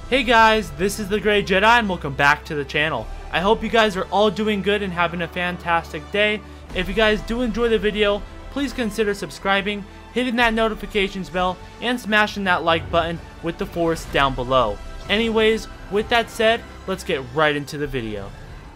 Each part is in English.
Hey guys, this is the Gray Jedi and welcome back to the channel. I hope you guys are all doing good and having a fantastic day. If you guys do enjoy the video, please consider subscribing, hitting that notifications bell, and smashing that like button with the force down below. Anyways, with that said, let's get right into the video.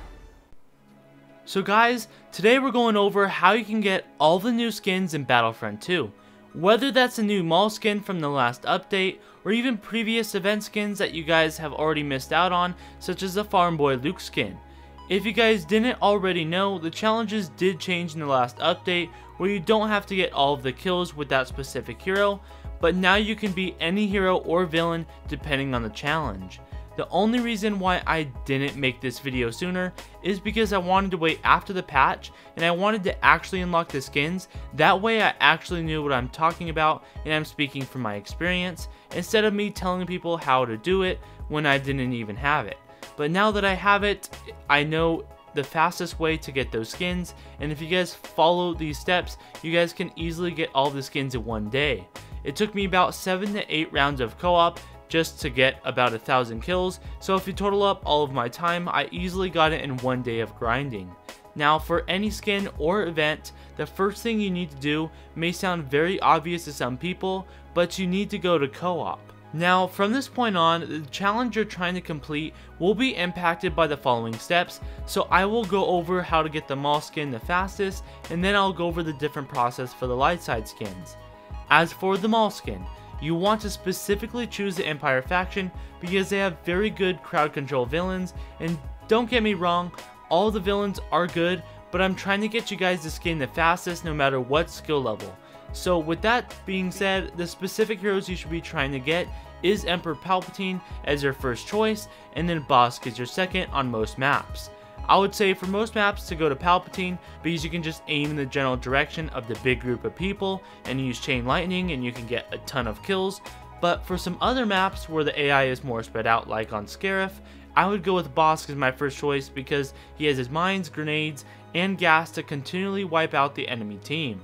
So guys, today we're going over how you can get all the new skins in Battlefront 2. Whether that's a new mall skin from the last update, or even previous event skins that you guys have already missed out on, such as the Farm Boy Luke skin. If you guys didn't already know, the challenges did change in the last update, where you don't have to get all of the kills with that specific hero, but now you can be any hero or villain depending on the challenge. The only reason why I didn't make this video sooner is because I wanted to wait after the patch and I wanted to actually unlock the skins. That way I actually knew what I'm talking about and I'm speaking from my experience instead of me telling people how to do it when I didn't even have it. But now that I have it, I know the fastest way to get those skins, and if you guys follow these steps, you guys can easily get all the skins in one day. It took me about 7 to 8 rounds of co-op just to get about 1,000 kills, so if you total up all of my time, I easily got it in one day of grinding. Now for any skin or event, the first thing you need to do may sound very obvious to some people, but you need to go to co-op. Now from this point on, the challenge you're trying to complete will be impacted by the following steps, so I will go over how to get the mall skin the fastest, and then I'll go over the different process for the light side skins. As for the mall skin, you want to specifically choose the Empire faction because they have very good crowd control villains, and don't get me wrong, all the villains are good, but I'm trying to get you guys the skin the fastest no matter what skill level. So with that being said, the specific heroes you should be trying to get is Emperor Palpatine as your first choice, and then Bosk is your second on most maps. I would say for most maps to go to Palpatine because you can just aim in the general direction of the big group of people and use chain lightning and you can get a ton of kills. But for some other maps where the AI is more spread out, like on Scarif, I would go with Bosk as my first choice because he has his mines, grenades, and gas to continually wipe out the enemy team.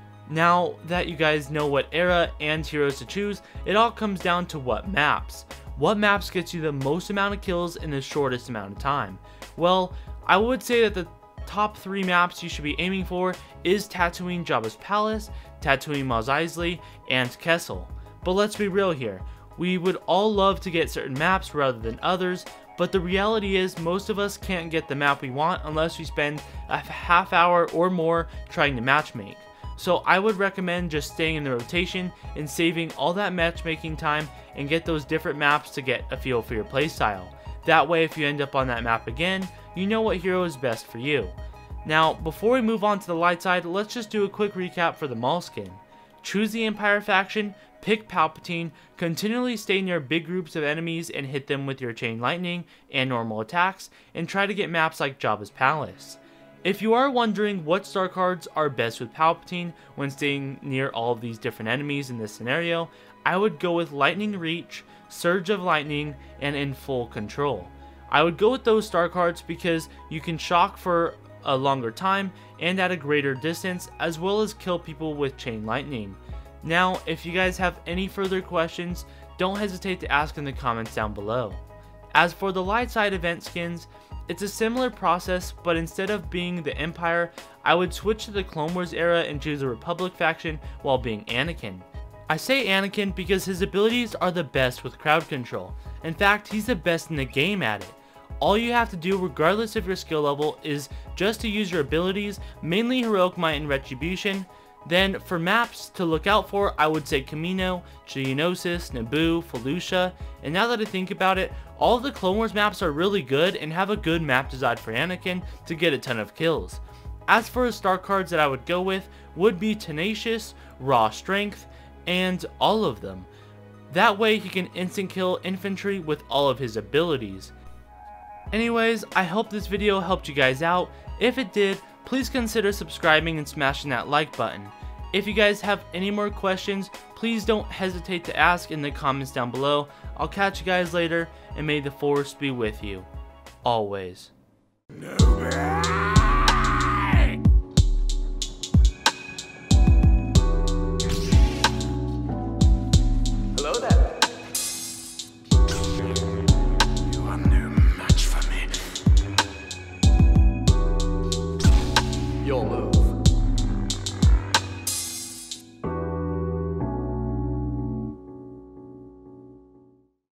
Now that you guys know what era and heroes to choose, it all comes down to what maps. What maps gets you the most amount of kills in the shortest amount of time? Well, I would say that the top 3 maps you should be aiming for is Tatooine Jabba's Palace, Tatooine Mos Eisley, and Kessel. But let's be real here, we would all love to get certain maps rather than others, but the reality is most of us can't get the map we want unless we spend a half hour or more trying to matchmake. So I would recommend just staying in the rotation and saving all that matchmaking time and get those different maps to get a feel for your playstyle. That way if you end up on that map again, you know what hero is best for you. Now before we move on to the light side, let's just do a quick recap for the mall skin. Choose the Empire faction, pick Palpatine, continually stay near big groups of enemies and hit them with your chain lightning and normal attacks, and try to get maps like Jabba's Palace. If you are wondering what star cards are best with Palpatine when staying near all of these different enemies in this scenario, I would go with Lightning Reach, Surge of Lightning, and In Full Control. I would go with those star cards because you can shock for a longer time and at a greater distance, as well as kill people with chain lightning. Now, if you guys have any further questions, don't hesitate to ask in the comments down below. As for the light side event skins, it's a similar process, but instead of being the Empire, I would switch to the Clone Wars era and choose the Republic faction while being Anakin. I say Anakin because his abilities are the best with crowd control. In fact, he's the best in the game at it. All you have to do, regardless of your skill level, is just to use your abilities, mainly Heroic Might and Retribution. Then for maps to look out for, I would say Kamino, Geonosis, Naboo, Felucia, and now that I think about it, all of the Clone Wars maps are really good and have a good map design for Anakin to get a ton of kills. As for the star cards that I would go with, would be Tenacious, Raw Strength, and all of them. That way he can instant kill infantry with all of his abilities. Anyways, I hope this video helped you guys out. If it did, please consider subscribing and smashing that like button. If you guys have any more questions, please don't hesitate to ask in the comments down below. I'll catch you guys later, and may the force be with you. Always. No.